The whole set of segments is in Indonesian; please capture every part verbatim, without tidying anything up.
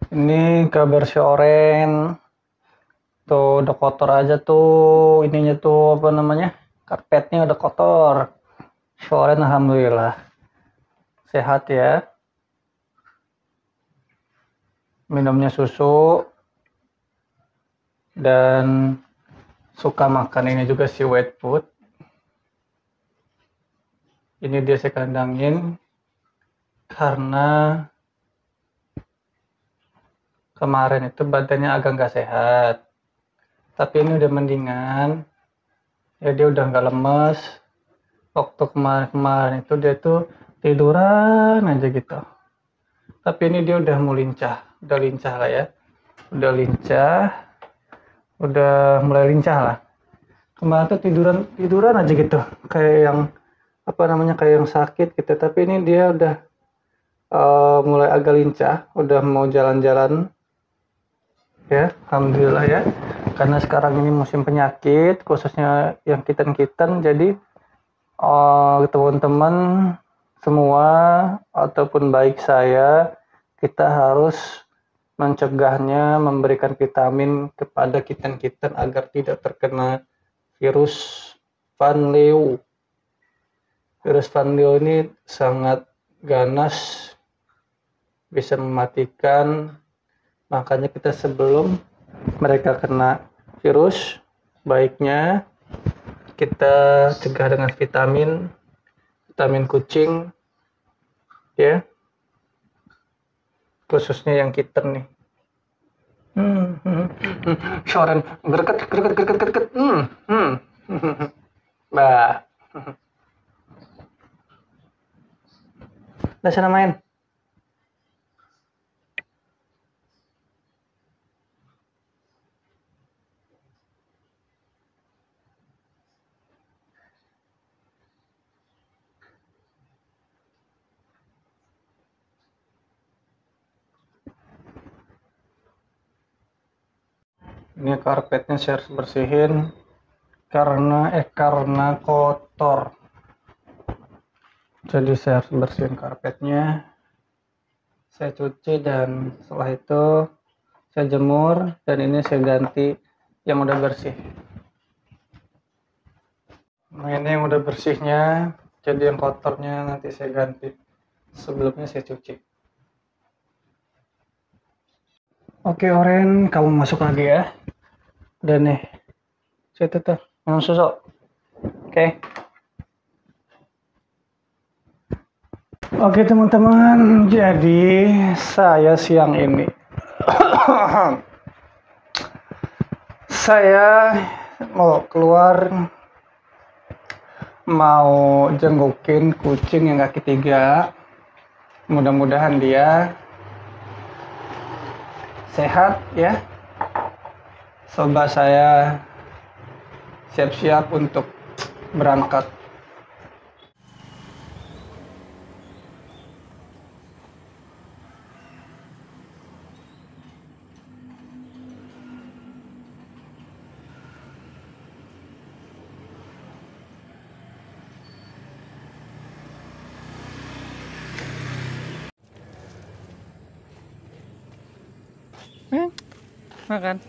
Ini kabar si Oren. Tuh udah kotor aja tuh ininya tuh apa namanya? Karpetnya udah kotor. Si Oren alhamdulillah sehat ya. Minumnya susu dan suka makan ini juga si wet food. Ini dia saya kandangin karena kemarin itu badannya agak nggak sehat. Tapi ini udah mendingan. Ya dia udah nggak lemes. Waktu kemarin-kemarin itu dia tuh tiduran aja gitu. Tapi ini dia udah mau lincah, udah lincah lah ya. Udah lincah, udah mulai lincah lah. Kemarin tuh tiduran tiduran aja gitu, kayak yang apa namanya kayak yang sakit gitu. Tapi ini dia udah uh, mulai agak lincah, udah mau jalan-jalan. Ya, alhamdulillah ya. Karena sekarang ini musim penyakit, khususnya yang kitan-kitan, jadi uh, teman-teman semua ataupun baik saya, kita harus mencegahnya, memberikan vitamin kepada kitan-kitan agar tidak terkena virus Van Leeuw. Virus Van Leeuw ini sangat ganas, bisa mematikan. Makanya kita sebelum mereka kena virus, baiknya kita cegah dengan vitamin, vitamin kucing, ya, khususnya yang kitten nih. Hmm, hmm, hmm. Soren, gerget, gerget, gerget, gerget, hmm, hmm, bah, udah sana main. Ini karpetnya saya harus bersihin karena eh karena kotor. Jadi saya harus bersihin karpetnya. Saya cuci dan setelah itu saya jemur dan ini saya ganti yang udah bersih. Nah, ini yang udah bersihnya, jadi yang kotornya nanti saya ganti. Sebelumnya saya cuci. Oke Oren, kamu masuk lagi ya. Dan nih, saya tutup minum susu. Oke. Oke teman-teman, jadi saya siang ini saya mau keluar, mau jengukin kucing yang kaki tiga. Mudah-mudahan dia sehat ya. Coba saya siap-siap untuk berangkat. Eh, makan.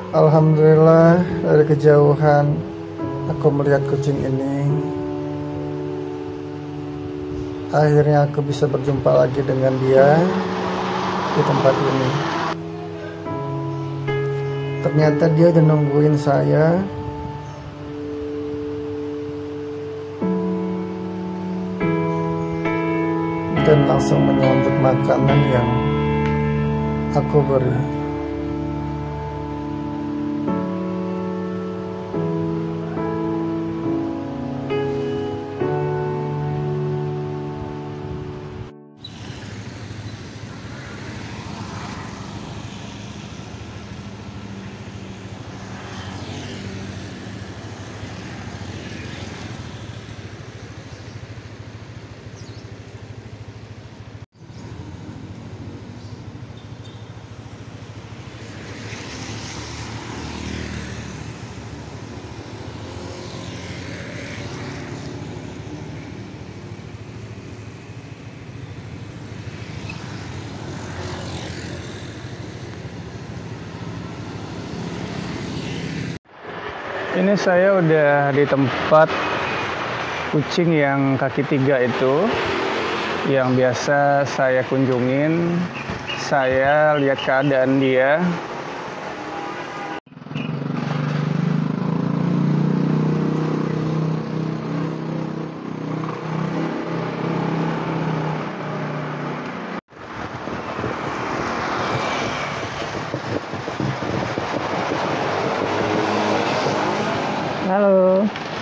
Alhamdulillah, dari kejauhan aku melihat kucing ini. Akhirnya aku bisa berjumpa lagi dengan dia di tempat ini. Ternyata dia udah nungguin saya. Dan langsung menyambut makanan yang aku beri. Ini saya udah di tempat kucing yang kaki tiga itu, yang biasa saya kunjungin. Saya lihat keadaan dia. Halo.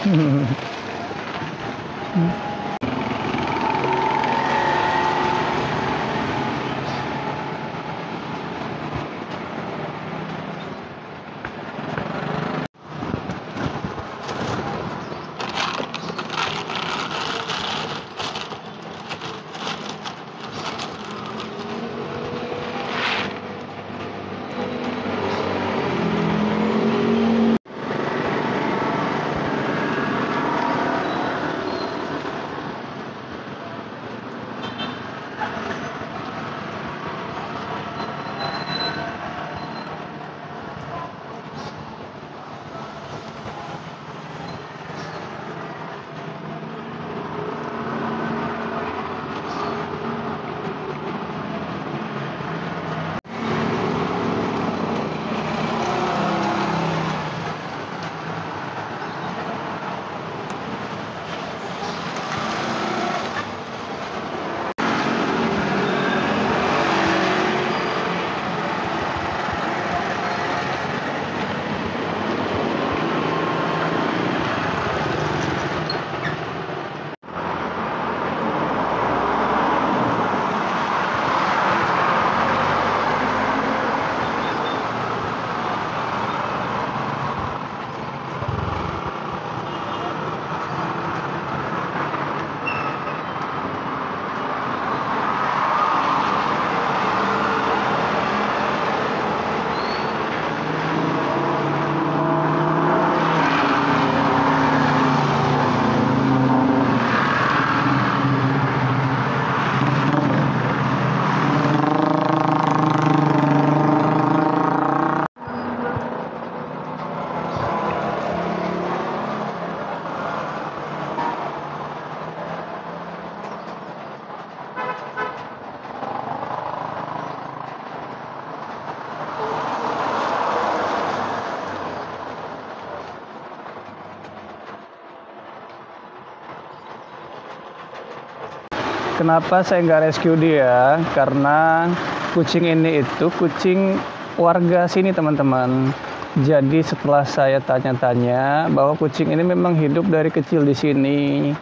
Kenapa saya nggak rescue dia? Karena kucing ini itu kucing warga sini, teman-teman. Jadi setelah saya tanya-tanya bahwa kucing ini memang hidup dari kecil di sini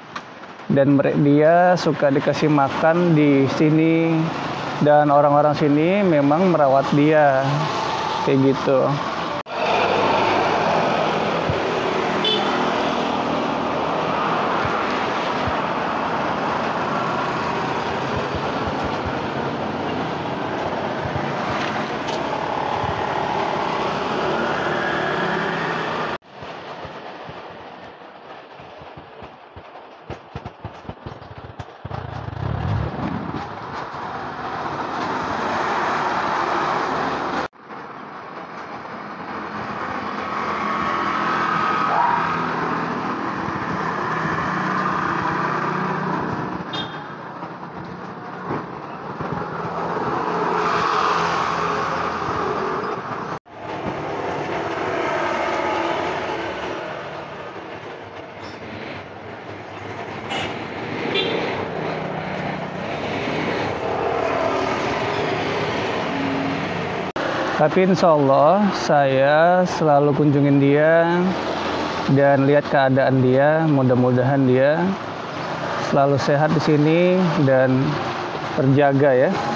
dan dia suka dikasih makan di sini dan orang-orang sini memang merawat dia kayak gitu. Tapi insya Allah saya selalu kunjungin dia dan lihat keadaan dia. Mudah-mudahan dia selalu sehat di sini dan terjaga ya.